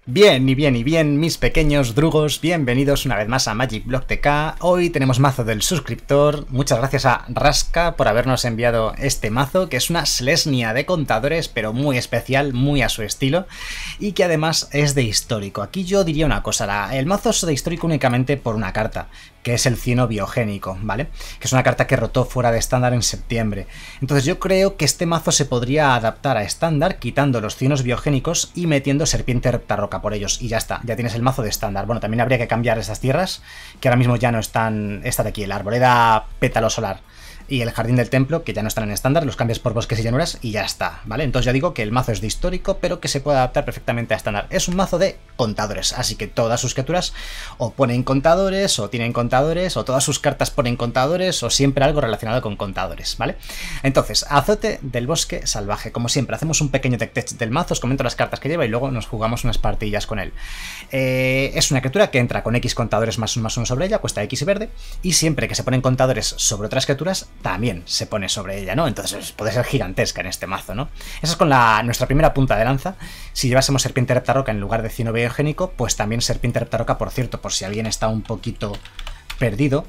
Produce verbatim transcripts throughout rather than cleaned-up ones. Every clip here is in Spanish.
Bien, y bien, y bien, mis pequeños drugos, bienvenidos una vez más a Magic Block T K. Hoy tenemos mazo del suscriptor. Muchas gracias a Raska por habernos enviado este mazo, que es una Selesnya de contadores, pero muy especial, muy a su estilo, y que además es de histórico. Aquí yo diría una cosa, el mazo es de histórico únicamente por una carta, que es el Cieno Biogénico, ¿vale? Que es una carta que rotó fuera de estándar en septiembre. Entonces yo creo que este mazo se podría adaptar a estándar, quitando los Cienos Biogénicos y metiendo Serpiente Reptarroca por ellos, y ya está, ya tienes el mazo de estándar. Bueno, también habría que cambiar esas tierras, que ahora mismo ya no están, esta de aquí, la Arboleda Pétalo Solar y el Jardín del Templo, que ya no están en estándar, los cambias por bosques y llanuras y ya está, ¿vale? Entonces ya digo que el mazo es de histórico, pero que se puede adaptar perfectamente a estándar. Es un mazo de contadores, así que todas sus criaturas o ponen contadores, o tienen contadores, o todas sus cartas ponen contadores, o siempre algo relacionado con contadores, ¿vale? Entonces, Azote del Bosque Salvaje. Como siempre, hacemos un pequeño tech tech del mazo, os comento las cartas que lleva y luego nos jugamos unas partillas con él. Eh, es una criatura que entra con X contadores más uno más uno sobre ella, cuesta X y verde, y siempre que se ponen contadores sobre otras criaturas, también se pone sobre ella, ¿no? Entonces puede ser gigantesca en este mazo, ¿no? Esa es con la, nuestra primera punta de lanza. Si llevásemos Serpiente Reptarroca en lugar de Cieno Biogénico, pues también Serpiente Reptarroca, por cierto, por si alguien está un poquito perdido,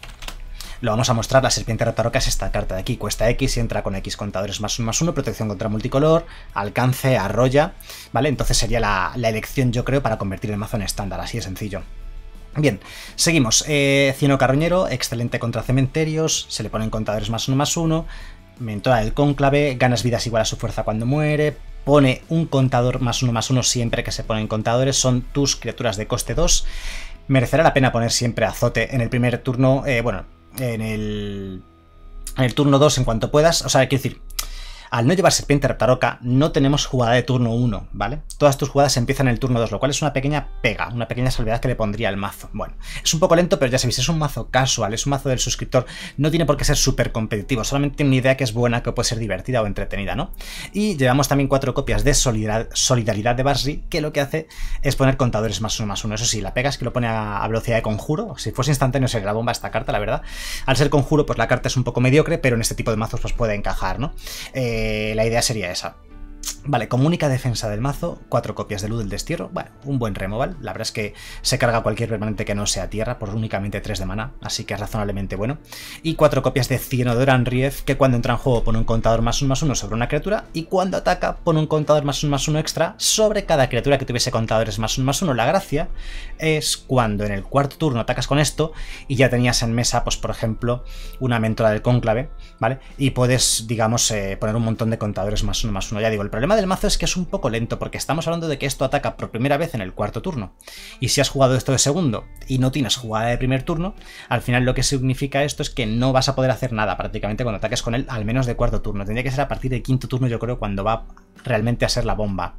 lo vamos a mostrar. La Serpiente Reptarroca es esta carta de aquí, cuesta X y entra con X contadores más uno más uno, protección contra multicolor, alcance, arrolla, ¿vale? Entonces sería la, la elección, yo creo, para convertir el mazo en estándar, así de sencillo. Bien, seguimos. Eh, Cieno Carroñero, excelente contra cementerios, se le ponen contadores más uno más uno, Mentora del Cónclave, ganas vidas igual a su fuerza cuando muere, pone un contador más uno más uno siempre que se ponen contadores, son tus criaturas de coste dos. Merecerá la pena poner siempre Azote en el primer turno, eh, bueno, en el, en el turno dos en cuanto puedas, o sea, quiero decir, al no llevar Serpiente Reptarroca, no tenemos jugada de turno uno, ¿vale? Todas tus jugadas empiezan en el turno dos, lo cual es una pequeña pega, una pequeña salvedad que le pondría al mazo. Bueno, es un poco lento, pero ya sabéis, es un mazo casual, es un mazo del suscriptor, no tiene por qué ser súper competitivo, solamente tiene una idea que es buena, que puede ser divertida o entretenida, ¿no? Y llevamos también cuatro copias de Solidaridad, solidaridad de Basri, que lo que hace es poner contadores más uno más uno. Eso sí, la pega es que lo pone a, a velocidad de conjuro. Si fuese instantáneo sería la bomba esta carta, la verdad. Al ser conjuro, pues la carta es un poco mediocre, pero en este tipo de mazos pues puede encajar, ¿no? Eh, la idea sería esa. Vale, como única defensa del mazo, cuatro copias de Luz del Destierro. Bueno, un buen removal. La verdad es que se carga cualquier permanente que no sea tierra por únicamente tres de mana, así que es razonablemente bueno. Y cuatro copias de Cieno de Oran-Rief, que cuando entra en juego pone un contador más uno más uno sobre una criatura, y cuando ataca pone un contador más uno más uno extra sobre cada criatura que tuviese contadores más uno más uno. La gracia es cuando en el cuarto turno atacas con esto y ya tenías en mesa, pues por ejemplo, una Mentora del Cónclave, ¿vale? Y puedes, digamos, eh, poner un montón de contadores más uno más uno. Ya digo, el problema del mazo es que es un poco lento, porque estamos hablando de que esto ataca por primera vez en el cuarto turno, y si has jugado esto de segundo y no tienes jugada de primer turno, al final lo que significa esto es que no vas a poder hacer nada prácticamente cuando ataques con él, al menos de cuarto turno. Tendría que ser a partir del quinto turno, yo creo, cuando va realmente a ser la bomba.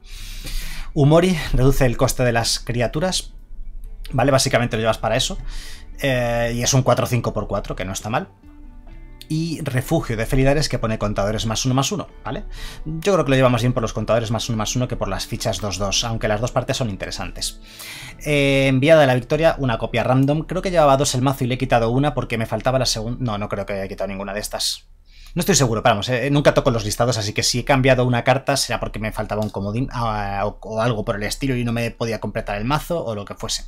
Umori reduce el coste de las criaturas, ¿vale? Básicamente lo llevas para eso, eh, y es un cuatro cinco por cuatro, que no está mal. Y Refugio de Felidares, que pone contadores más uno más uno, ¿vale? Yo creo que lo lleva más bien por los contadores más uno más uno que por las fichas dos dos, aunque las dos partes son interesantes. Eh, enviada de la victoria, una copia random. Creo que llevaba dos el mazo y le he quitado una porque me faltaba la segunda. No, no creo que haya quitado ninguna de estas. No estoy seguro, pero vamos, eh, nunca toco los listados, así que si he cambiado una carta será porque me faltaba un comodín uh, o, o algo por el estilo y no me podía completar el mazo o lo que fuese.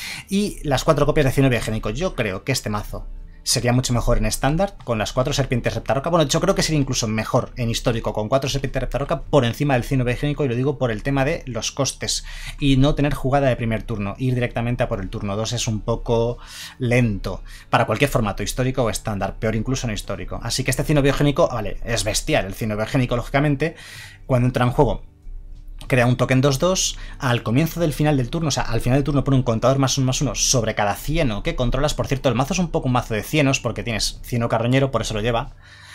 Y las cuatro copias de Cieno Biogénico. Yo creo que este mazo sería mucho mejor en estándar con las cuatro Serpientes Reptarroca. Bueno, yo creo que sería incluso mejor en histórico con cuatro Serpientes Reptarroca por encima del Cieno Biogénico, y lo digo por el tema de los costes y no tener jugada de primer turno. Ir directamente a por el turno dos es un poco lento para cualquier formato, histórico o estándar, peor incluso en histórico. Así que este Cieno Biogénico, vale, es bestial el Cieno Biogénico, lógicamente, cuando entra en juego crea un token dos dos, al comienzo del final del turno, o sea, al final del turno pone un contador más uno más uno sobre cada cieno que controlas. Por cierto, el mazo es un poco un mazo de cienos, porque tienes Cieno Carroñero, por eso lo lleva,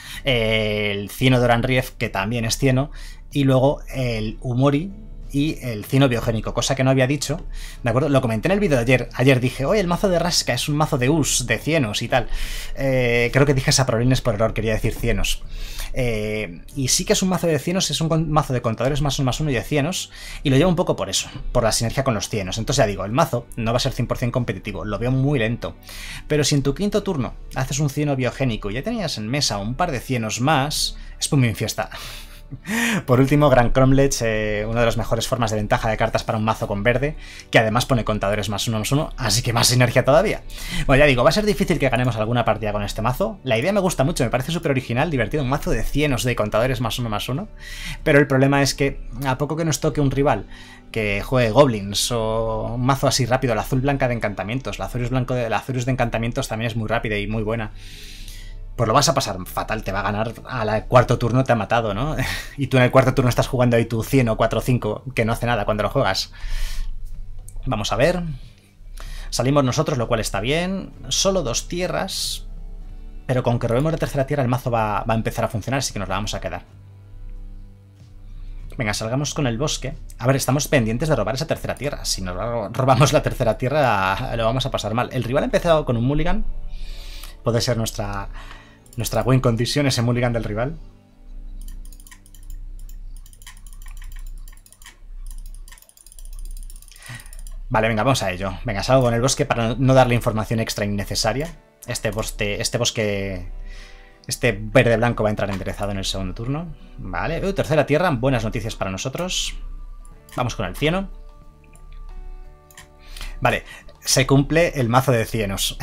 el Cieno de Oran-Rief, que también es cieno, y luego el Umori y el Cieno Biogénico, cosa que no había dicho, ¿de acuerdo? Lo comenté en el vídeo de ayer. Ayer dije, oye, el mazo de Raska es un mazo de U S, de cienos y tal. Eh, creo que dije saprolines por error, quería decir cienos. Eh, y sí que es un mazo de cienos, es un mazo de contadores más uno más uno y de cienos, y lo llevo un poco por eso, por la sinergia con los cienos. Entonces ya digo, el mazo no va a ser cien por cien competitivo, lo veo muy lento. Pero si en tu quinto turno haces un Cieno Biogénico y ya tenías en mesa un par de cienos más, es Spuming Fiesta. Por último, Grand Cromlech, eh, una de las mejores formas de ventaja de cartas para un mazo con verde, que además pone contadores más uno más uno, así que más sinergia todavía. Bueno, ya digo, va a ser difícil que ganemos alguna partida con este mazo. La idea me gusta mucho, me parece súper original, divertido, un mazo de cienos de contadores más uno más uno, pero el problema es que a poco que nos toque un rival que juegue Goblins o un mazo así rápido, la azul blanca de encantamientos, la Azorius, blanco de, la Azorius de encantamientos también es muy rápida y muy buena. Pues lo vas a pasar fatal, te va a ganar al cuarto turno, te ha matado, ¿no? Y tú en el cuarto turno estás jugando ahí tu cien o cuatro cinco, que no hace nada cuando lo juegas. Vamos a ver. Salimos nosotros, lo cual está bien. Solo dos tierras. Pero con que robemos la tercera tierra el mazo va, va a empezar a funcionar, así que nos la vamos a quedar. Venga, salgamos con el bosque. A ver, estamos pendientes de robar esa tercera tierra. Si nos robamos la tercera tierra, lo vamos a pasar mal. El rival ha empezado con un mulligan. Puede ser nuestra... Nuestra win condition, ese mulligan del rival. Vale, venga, vamos a ello. Venga, salgo con el bosque para no darle información extra innecesaria. Este bosque... Este bosque... Este verde-blanco va a entrar enderezado en el segundo turno. Vale, uh, tercera tierra, buenas noticias para nosotros. Vamos con el cieno. Vale, se cumple el mazo de cienos.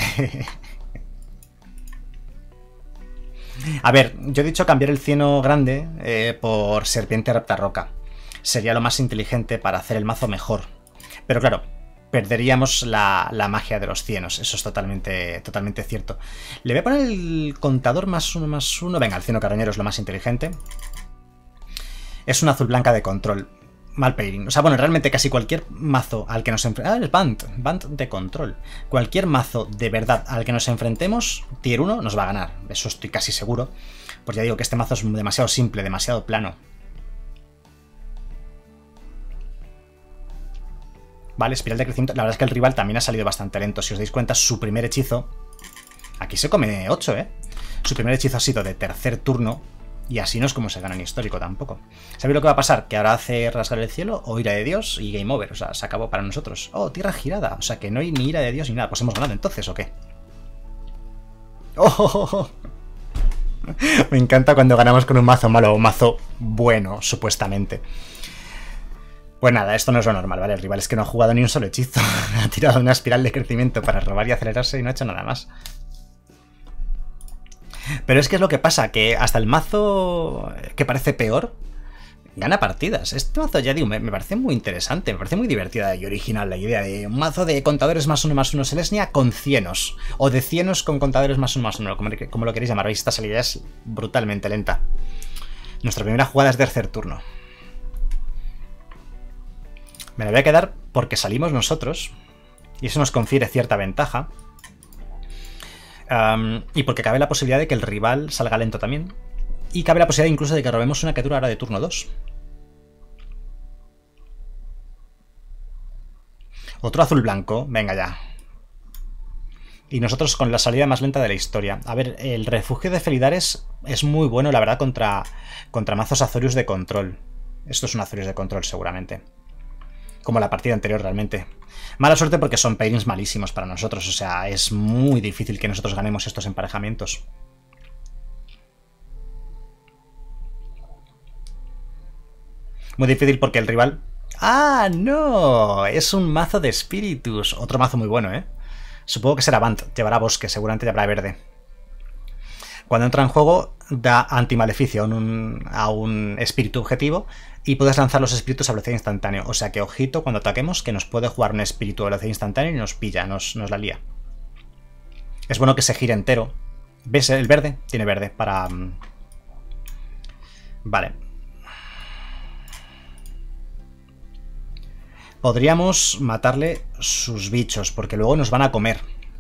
A ver, yo he dicho cambiar el cieno grande eh, por serpiente reptarroca. Sería lo más inteligente para hacer el mazo mejor. Pero claro, perderíamos la, la magia de los cienos. Eso es totalmente, totalmente cierto. Le voy a poner el contador más uno más uno. Venga, el cieno carroñero es lo más inteligente. Es una azul blanca de control. Mal pairing. O sea, bueno, realmente casi cualquier mazo al que nos enfrentemos... Ah, el Band. Band de control. Cualquier mazo de verdad al que nos enfrentemos, tier uno nos va a ganar. Eso estoy casi seguro. Pues ya digo que este mazo es demasiado simple, demasiado plano. Vale, espiral de crecimiento. La verdad es que el rival también ha salido bastante lento. Si os dais cuenta, su primer hechizo... Aquí se come ocho, ¿eh? Su primer hechizo ha sido de tercer turno. Y así no es como se gana en histórico tampoco. ¿Sabéis lo que va a pasar? Que ahora hace rasgar el cielo o ira de Dios y game over. O sea, se acabó para nosotros. Oh, tierra girada. O sea, que no hay ni ira de Dios ni nada. Pues hemos ganado entonces, ¿o qué? ¡Oh! oh, oh, oh. Me encanta cuando ganamos con un mazo malo o un mazo bueno, supuestamente. Pues nada, esto no es lo normal, ¿vale? El rival es que no ha jugado ni un solo hechizo. Ha tirado una espiral de crecimiento para robar y acelerarse y no ha hecho nada más. Pero es que es lo que pasa, que hasta el mazo que parece peor gana partidas. Este mazo, ya digo, me, me parece muy interesante, me parece muy divertida y original la idea de un mazo de contadores más uno más uno Selesnya con cienos. O de cienos con contadores más uno más uno, como, como lo queréis llamar. Veis, esta salida es brutalmente lenta. Nuestra primera jugada es tercer turno. Me la voy a quedar porque salimos nosotros y eso nos confiere cierta ventaja. Um, y porque cabe la posibilidad de que el rival salga lento también. Y cabe la posibilidad incluso de que robemos una criatura ahora de turno dos. Otro azul blanco, venga ya. Y nosotros con la salida más lenta de la historia. A ver, el refugio de Felidares es muy bueno, la verdad, contra, contra mazos Azorius de control. Esto es un Azorius de control seguramente. Como la partida anterior realmente. Mala suerte porque son pairings malísimos para nosotros. O sea, es muy difícil que nosotros ganemos estos emparejamientos. Muy difícil porque el rival... ¡Ah, no! Es un mazo de espíritus. Otro mazo muy bueno, ¿eh? Supongo que será Bant. Llevará bosque, seguramente llevará verde. Cuando entra en juego, da antimaleficio a un, a un espíritu objetivo y puedes lanzar los espíritus a velocidad instantánea. O sea que, ojito, cuando ataquemos, que nos puede jugar un espíritu a velocidad instantánea y nos pilla, nos, nos la lía. Es bueno que se gire entero. ¿Ves el verde? Tiene verde para... Vale. Podríamos matarle sus bichos, porque luego nos van a comer.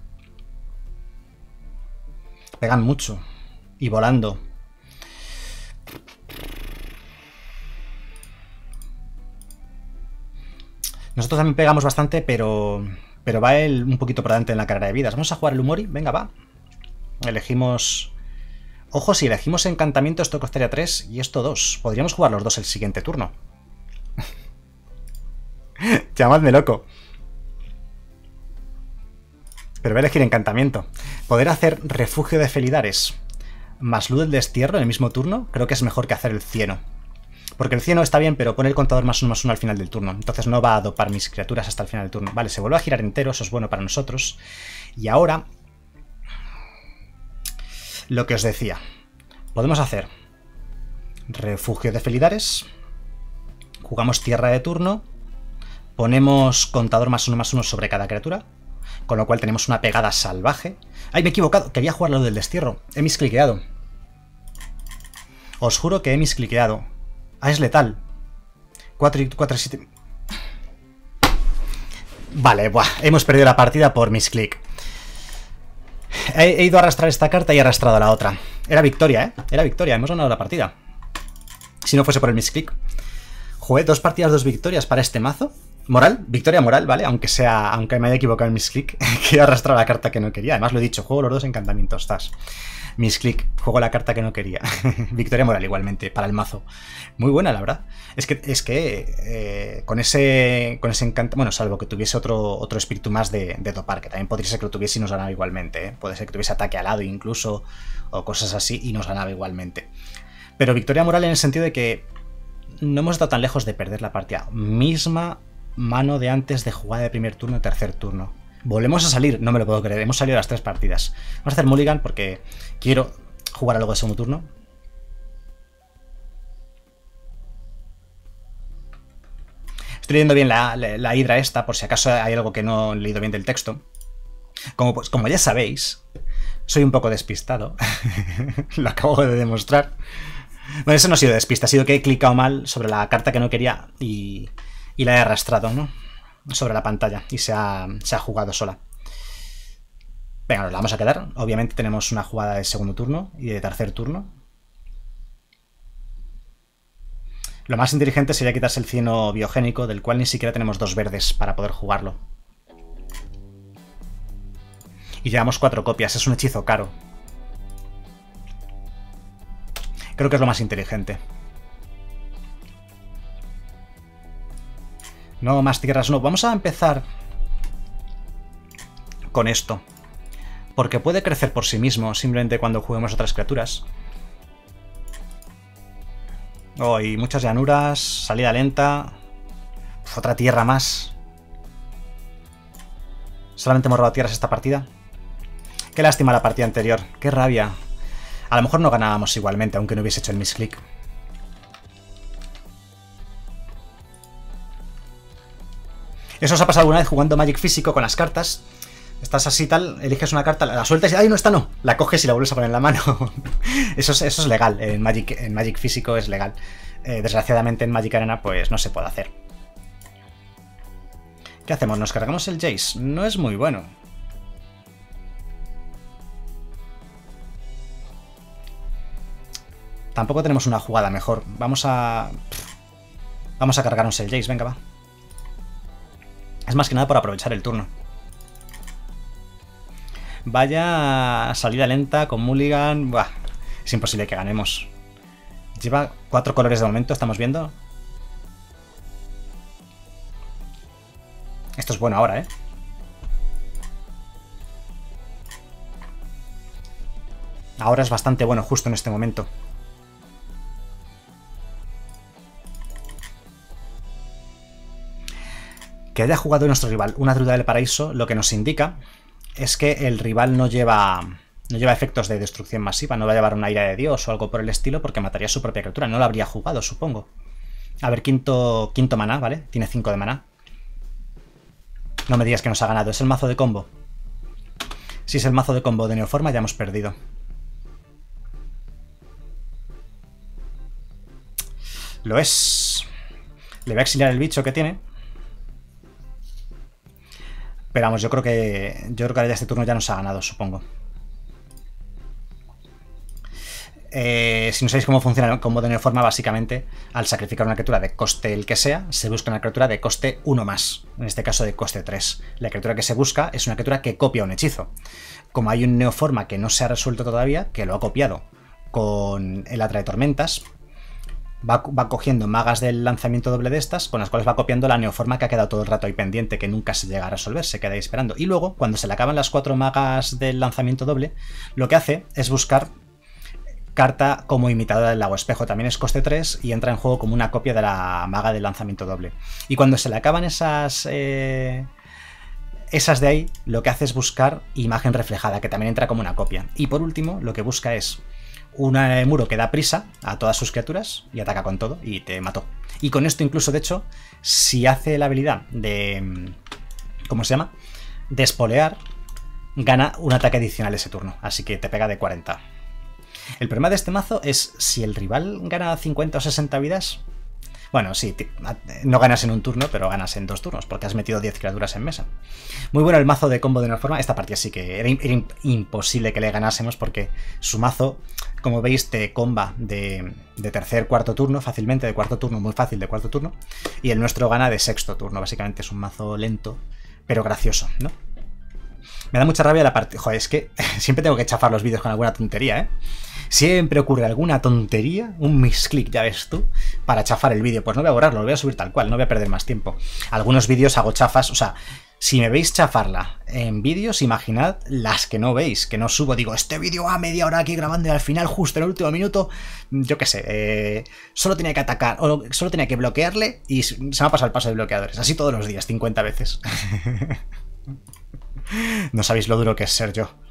Pegan mucho. Y volando. Nosotros también pegamos bastante, pero... Pero va él un poquito por delante en la carrera de vidas. Vamos a jugar el Umori. Venga, va. Elegimos... Ojo, si elegimos encantamiento, esto costaría tres y esto dos. Podríamos jugar los dos el siguiente turno. Llamadme loco. Pero voy a elegir encantamiento. Poder hacer refugio de Felidares más luz del destierro en el mismo turno, creo que es mejor que hacer el cieno. Porque el cieno está bien, pero pone el contador más uno más uno al final del turno. Entonces no va a dopar mis criaturas hasta el final del turno. Vale, se vuelve a girar entero, eso es bueno para nosotros. Y ahora... Lo que os decía. Podemos hacer... Refugio de Felidares. Jugamos tierra de turno. Ponemos contador más uno más uno sobre cada criatura. Con lo cual tenemos una pegada salvaje. ¡Ay, me he equivocado! Quería jugar lo del destierro. He miscliqueado. Os juro que he miscliqueado. Ah, es letal. cuatro y cuatro, siete... Vale, buah, hemos perdido la partida por misclick. He, he ido a arrastrar esta carta y he arrastrado la otra. Era victoria, ¿eh? Era victoria, hemos ganado la partida. Si no fuese por el misclick. Jugué dos partidas, dos victorias para este mazo. Moral, victoria moral, ¿vale? Aunque sea, aunque me haya equivocado en misclick, que he arrastrado la carta que no quería. Además lo he dicho, juego los dos encantamientos, estás. Misclick, juego la carta que no quería. Victoria moral igualmente, para el mazo. Muy buena, la verdad. Es que, es que eh, con ese con ese encanto... Bueno, salvo que tuviese otro, otro espíritu más de, de dopar, que también podría ser que lo tuviese y nos ganaba igualmente. ¿eh? Puede ser que tuviese ataque alado incluso, o cosas así, y nos ganaba igualmente. Pero victoria moral en el sentido de que no hemos estado tan lejos de perder la partida. Misma mano de antes de jugada de primer turno, tercer turno. Volvemos a salir, no me lo puedo creer, hemos salido las tres partidas. Vamos a hacer mulligan porque quiero jugar algo de segundo turno. Estoy leyendo bien la, la, la hidra esta, por si acaso hay algo que no he leído bien del texto. Como, pues, como ya sabéis, soy un poco despistado. Lo acabo de demostrar. Bueno, eso no ha sido despista, ha sido que he clicado mal sobre la carta que no quería y, y la he arrastrado, ¿no? Sobre la pantalla y se ha, se ha jugado sola. Venga, nos la vamos a quedar. Obviamente tenemos una jugada de segundo turno y de tercer turno. Lo más inteligente sería quitarse el cieno biogénico, del cual ni siquiera tenemos dos verdes para poder jugarlo. Y llevamos cuatro copias, es un hechizo caro. Creo que es lo más inteligente. No, más tierras no. Vamos a empezar con esto. Porque puede crecer por sí mismo, simplemente cuando juguemos otras criaturas. Oh, y muchas llanuras, salida lenta. Uf, otra tierra más. Solamente hemos robado tierras esta partida. Qué lástima la partida anterior. Qué rabia. A lo mejor no ganábamos igualmente, aunque no hubiese hecho el misclick. ¿Eso os ha pasado alguna vez jugando Magic físico con las cartas? Estás así tal, eliges una carta, la sueltas y ¡ay, no está no! La coges y la vuelves a poner en la mano. Eso es, eso es legal, en Magic, en Magic físico es legal. Eh, desgraciadamente en Magic Arena pues no se puede hacer. ¿Qué hacemos? ¿Nos cargamos el Jace? No es muy bueno. Tampoco tenemos una jugada mejor. Vamos a... Vamos a cargarnos el Jace, venga, va. Es más que nada por aprovechar el turno. Vaya salida lenta con mulligan. Buah, es imposible que ganemos. Lleva cuatro colores de momento, estamos viendo. Esto es bueno ahora, ¿eh? Ahora es bastante bueno justo en este momento. Que haya jugado nuestro rival una Druida del Paraíso, lo que nos indica es que el rival no lleva, no lleva efectos de destrucción masiva, no va a llevar una ira de Dios o algo por el estilo, porque mataría a su propia criatura. No lo habría jugado, supongo. A ver, quinto, quinto maná, ¿vale? Tiene cinco de maná. No me digas que nos ha ganado. ¿Es el mazo de combo? Si es el mazo de combo de Neoforma, ya hemos perdido. Lo es. Le voy a exiliar el bicho que tiene. Pero vamos, yo creo que yo creo que ya este turno ya nos ha ganado, supongo. Eh, si no sabéis cómo funciona el combo de Neoforma, básicamente, al sacrificar una criatura de coste el que sea, se busca una criatura de coste uno más. En este caso de coste tres. La criatura que se busca es una criatura que copia un hechizo. Como hay un Neoforma que no se ha resuelto todavía, que lo ha copiado con el Atra de Tormentas, Va, va cogiendo magas del lanzamiento doble de estas, con las cuales va copiando la Neoforma que ha quedado todo el rato ahí pendiente, que nunca se llega a resolver, se queda ahí esperando. Y luego, cuando se le acaban las cuatro magas del lanzamiento doble, lo que hace es buscar carta como imitadora del lago espejo. También es coste tres y entra en juego como una copia de la maga de lanzamiento doble. Y cuando se le acaban esas... Eh, esas de ahí, lo que hace es buscar imagen reflejada, que también entra como una copia. Y por último, lo que busca es un muro que da prisa a todas sus criaturas y ataca con todo y te mató. Y con esto incluso, de hecho, si hace la habilidad de... ¿Cómo se llama? De espolear, gana un ataque adicional ese turno. Así que te pega de cuarenta. El problema de este mazo es si el rival gana cincuenta o sesenta vidas. Bueno, sí, no ganas en un turno, pero ganas en dos turnos, porque has metido diez criaturas en mesa. Muy bueno el mazo de combo de una forma. Esta partida sí que era, era imposible que le ganásemos, porque su mazo, como veis, te comba de, de tercer, cuarto turno fácilmente, de cuarto turno muy fácil, de cuarto turno, y el nuestro gana de sexto turno. Básicamente es un mazo lento, pero gracioso, ¿no? Me da mucha rabia la parte... Joder, es que siempre tengo que chafar los vídeos con alguna tontería, ¿eh? Siempre ocurre alguna tontería, un misclick, ya ves tú, para chafar el vídeo. Pues no voy a borrarlo, lo voy a subir tal cual, no voy a perder más tiempo. Algunos vídeos hago chafas, o sea, si me veis chafarla en vídeos, imaginad las que no veis, que no subo. Digo, este vídeo a media hora aquí grabando y al final, justo en el último minuto, yo qué sé, eh, solo tenía que atacar, o solo tenía que bloquearle y se me ha pasado el paso de bloqueadores. Así todos los días, cincuenta veces. No sabéis lo duro que es ser yo.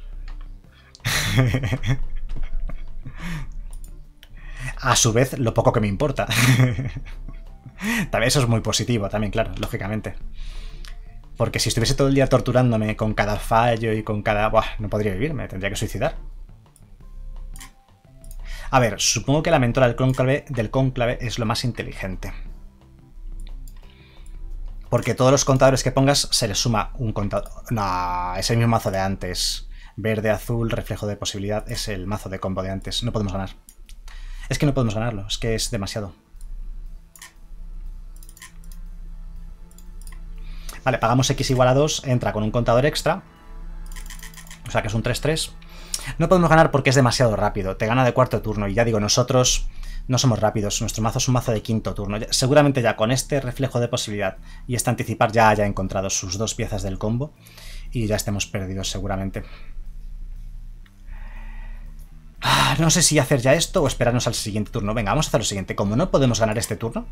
A su vez, lo poco que me importa. También eso es muy positivo, también, claro, lógicamente. Porque si estuviese todo el día torturándome con cada fallo y con cada... Buah, no podría vivir, me tendría que suicidar. A ver, supongo que la mentora del cónclave, del cónclave es lo más inteligente. Porque todos los contadores que pongas se les suma un contador... No, es el mismo mazo de antes. Verde, azul, reflejo de posibilidad. Es el mazo de combo de antes. No podemos ganar. Es que no podemos ganarlo. Es que es demasiado. Vale, pagamos X igual a dos. Entra con un contador extra. O sea que es un tres tres. No podemos ganar porque es demasiado rápido. Te gana de cuarto turno. Y ya digo, nosotros... no somos rápidos, nuestro mazo es un mazo de quinto turno. Seguramente ya con este reflejo de posibilidad y este anticipar ya haya encontrado sus dos piezas del combo y ya estemos perdidos seguramente. Ah, no sé si hacer ya esto o esperarnos al siguiente turno. Venga, vamos a hacer lo siguiente. Como no podemos ganar este turno,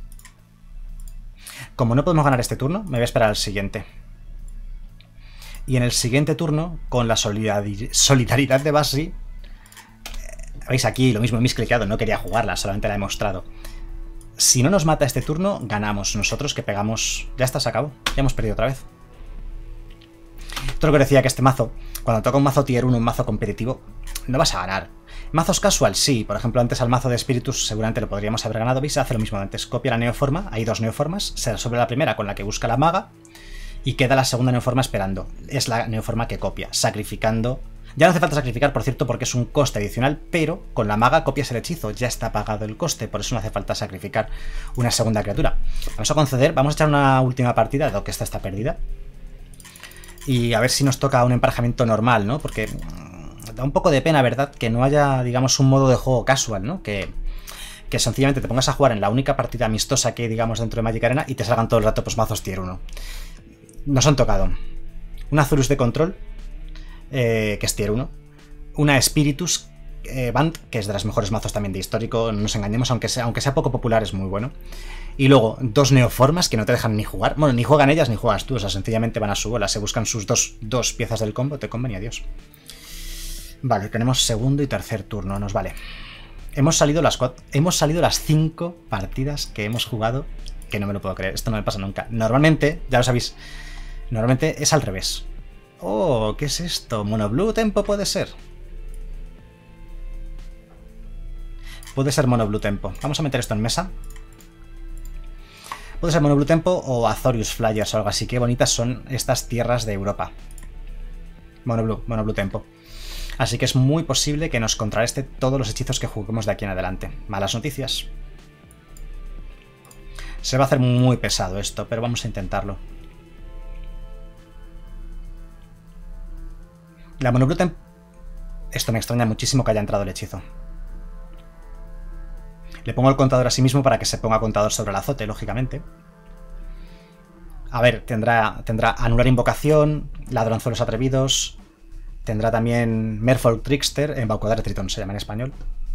como no podemos ganar este turno, me voy a esperar al siguiente. Y en el siguiente turno, con la solidaridad de Basi, veis aquí lo mismo, he misclicado, no quería jugarla, solamente la he mostrado. Si no nos mata este turno, ganamos nosotros, que pegamos... Ya está, se acabó, ya hemos perdido otra vez. Esto es lo que decía, que este mazo, cuando toca un mazo tier uno, un mazo competitivo, no vas a ganar. Mazos casual, sí, por ejemplo, antes al mazo de espíritus seguramente lo podríamos haber ganado. ¿Veis? Hace lo mismo de antes, copia la neoforma, hay dos neoformas, se resuelve la primera con la que busca la maga y queda la segunda neoforma esperando. Es la neoforma que copia, sacrificando... Ya no hace falta sacrificar, por cierto, porque es un coste adicional, pero con la maga copias el hechizo, ya está pagado el coste, por eso no hace falta sacrificar una segunda criatura. Vamos a conceder, vamos a echar una última partida, dado que esta está perdida. Y a ver si nos toca un emparejamiento normal, ¿no? Porque da un poco de pena, ¿verdad? Que no haya, digamos, un modo de juego casual, ¿no? Que, que sencillamente te pongas a jugar en la única partida amistosa que hay, digamos, dentro de Magic Arena y te salgan todo el rato pues mazos tier uno. Nos han tocado un Azurus de control, Eh, que es tier uno, una Spiritus eh, Band, que es de las mejores mazos también de histórico, no nos engañemos, aunque sea, aunque sea poco popular es muy bueno, y luego dos neoformas que no te dejan ni jugar, bueno, ni juegan ellas ni juegas tú, o sea, sencillamente van a su bola, se buscan sus dos, dos piezas del combo, te comben y adiós. Vale, tenemos segundo y tercer turno, nos vale. Hemos salido las cuatro, hemos salido las cinco partidas que hemos jugado, que no me lo puedo creer, esto no me pasa nunca. Normalmente, ya lo sabéis, normalmente es al revés. Oh, ¿qué es esto? ¿Monoblue Tempo puede ser? Puede ser Monoblue Tempo. Vamos a meter esto en mesa. Puede ser Monoblue Tempo o Azorius Flyers o algo así. Qué bonitas son estas tierras de Europa. Monoblue, Monoblue Tempo. Así que es muy posible que nos contrarreste todos los hechizos que juguemos de aquí en adelante. Malas noticias. Se va a hacer muy pesado esto, pero vamos a intentarlo. La Monoblue Tempo... Esto me extraña muchísimo que haya entrado el hechizo. Le pongo el contador a sí mismo para que se ponga contador sobre el azote, lógicamente. A ver, tendrá, tendrá anular invocación, ladronzuelos atrevidos, tendrá también Merfolk Trickster, embaucador de Tritón se llama en español.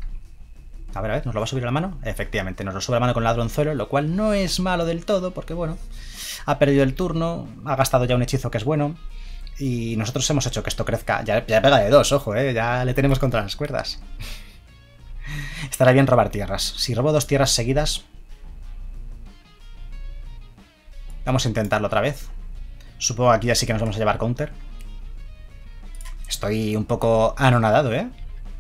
A ver, a ver, ¿nos lo va a subir a la mano? Efectivamente, nos lo sube a la mano con ladronzuelo, lo cual no es malo del todo, porque bueno, ha perdido el turno, ha gastado ya un hechizo que es bueno, y nosotros hemos hecho que esto crezca. Ya, ya pega de dos, ojo, eh, ya le tenemos contra las cuerdas. Estará bien robar tierras. Si robo dos tierras seguidas... Vamos a intentarlo otra vez. Supongo que aquí ya sí que nos vamos a llevar counter. Estoy un poco anonadado, ¿eh?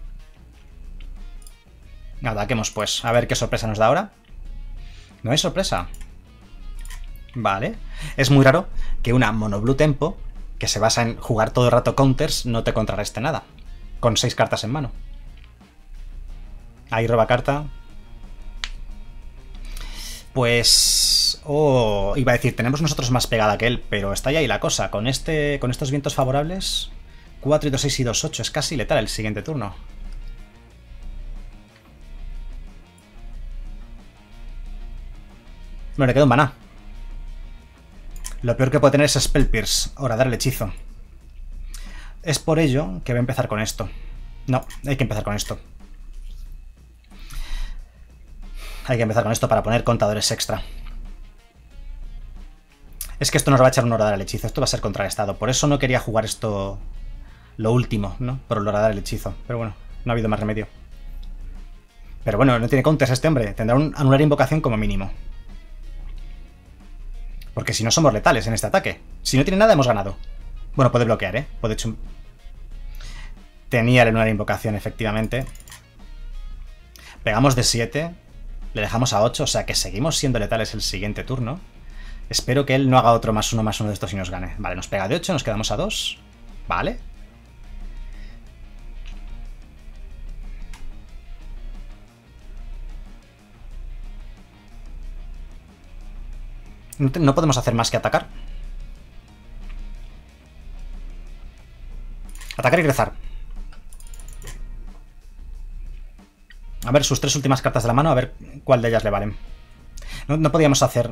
Nada, ataquemos pues. A ver qué sorpresa nos da ahora. No hay sorpresa. Vale. Es muy raro que una monoblue tempo, que se basa en jugar todo el rato counters, no te contrarreste nada. Con seis cartas en mano. Ahí roba carta. Pues... Oh, iba a decir, tenemos nosotros más pegada que él, pero está ya ahí la cosa. Con este, con estos vientos favorables, cuatro y dos, seis y dos, ocho, es casi letal el siguiente turno. Bueno, le queda un maná. Lo peor que puede tener es Spell Pierce, horadar el hechizo. Es por ello que voy a empezar con esto. No, hay que empezar con esto. Hay que empezar con esto para poner contadores extra. Es que esto nos va a echar un horadar el hechizo. Esto va a ser contrarrestado. Por eso no quería jugar esto lo último, ¿no? Por el horadar el hechizo. Pero bueno, no ha habido más remedio. Pero bueno, no tiene counters este hombre. Tendrá un anular invocación como mínimo. Porque si no somos letales en este ataque. Si no tiene nada, hemos ganado. Bueno, puede bloquear, ¿eh? Puede chum... Tenía el anular invocación, efectivamente. Pegamos de siete. Le dejamos a ocho, o sea que seguimos siendo letales el siguiente turno. Espero que él no haga otro más uno más uno de estos y nos gane. Vale, nos pega de ocho, nos quedamos a dos. Vale. No, te, no podemos hacer más que atacar. Atacar y rezar. A ver sus tres últimas cartas de la mano, a ver cuál de ellas le valen. No, no podíamos hacer...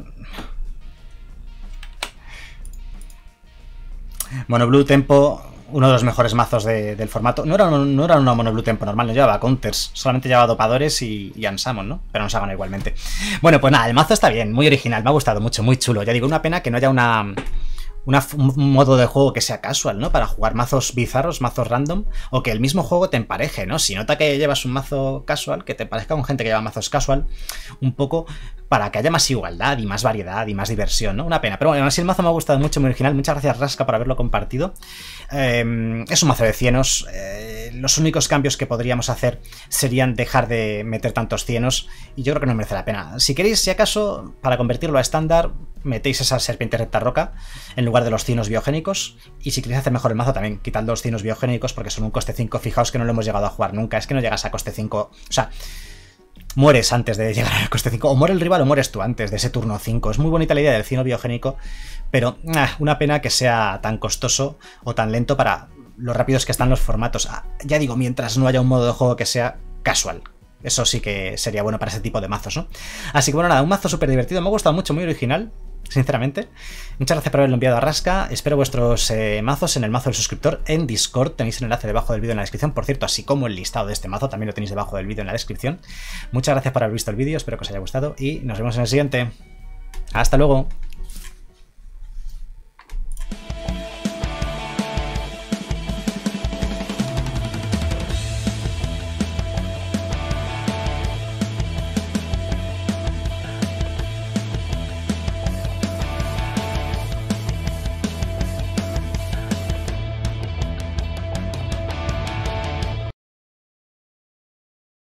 Monoblue Tempo, uno de los mejores mazos de, del formato. No era, no era una Monoblue Tempo normal, no llevaba counters, solamente llevaba dopadores y, y Unsummon, ¿no? Pero nos ha ganado igualmente. Bueno, pues nada, el mazo está bien, muy original, me ha gustado mucho, muy chulo. Ya digo, una pena que no haya una... Una, un modo de juego que sea casual, ¿no? Para jugar mazos bizarros, mazos random, o que el mismo juego te empareje, ¿no? Si nota que llevas un mazo casual, que te parezca con gente que lleva mazos casual, un poco para que haya más igualdad y más variedad y más diversión, ¿no? Una pena. Pero bueno, así el mazo me ha gustado mucho, muy original. Muchas gracias, Rasca, por haberlo compartido. Eh, es un mazo de cienos. Eh, los únicos cambios que podríamos hacer serían dejar de meter tantos cienos, y yo creo que no merece la pena. Si queréis, si acaso, para convertirlo a estándar, metéis esa serpiente recta roca en lugar de los cinos biogénicos, y si queréis hacer mejor el mazo también, quitad los cinos biogénicos porque son un coste cinco. Fijaos que no lo hemos llegado a jugar nunca, es que no llegas a coste cinco, o sea, mueres antes de llegar al coste cinco, o muere el rival o mueres tú antes de ese turno cinco. Es muy bonita la idea del cino biogénico, pero ah, una pena que sea tan costoso o tan lento para lo rápidos que están los formatos. Ah, ya digo, mientras no haya un modo de juego que sea casual. Eso sí que sería bueno para ese tipo de mazos, ¿no? Así que bueno, nada, un mazo súper divertido, me ha gustado mucho, muy original, sinceramente. Muchas gracias por haberlo enviado a Rasca. Espero vuestros eh, mazos en el mazo del suscriptor en Discord. Tenéis el enlace debajo del vídeo en la descripción, por cierto, así como el listado de este mazo también lo tenéis debajo del vídeo en la descripción. Muchas gracias por haber visto el vídeo, espero que os haya gustado y nos vemos en el siguiente. ¡Hasta luego!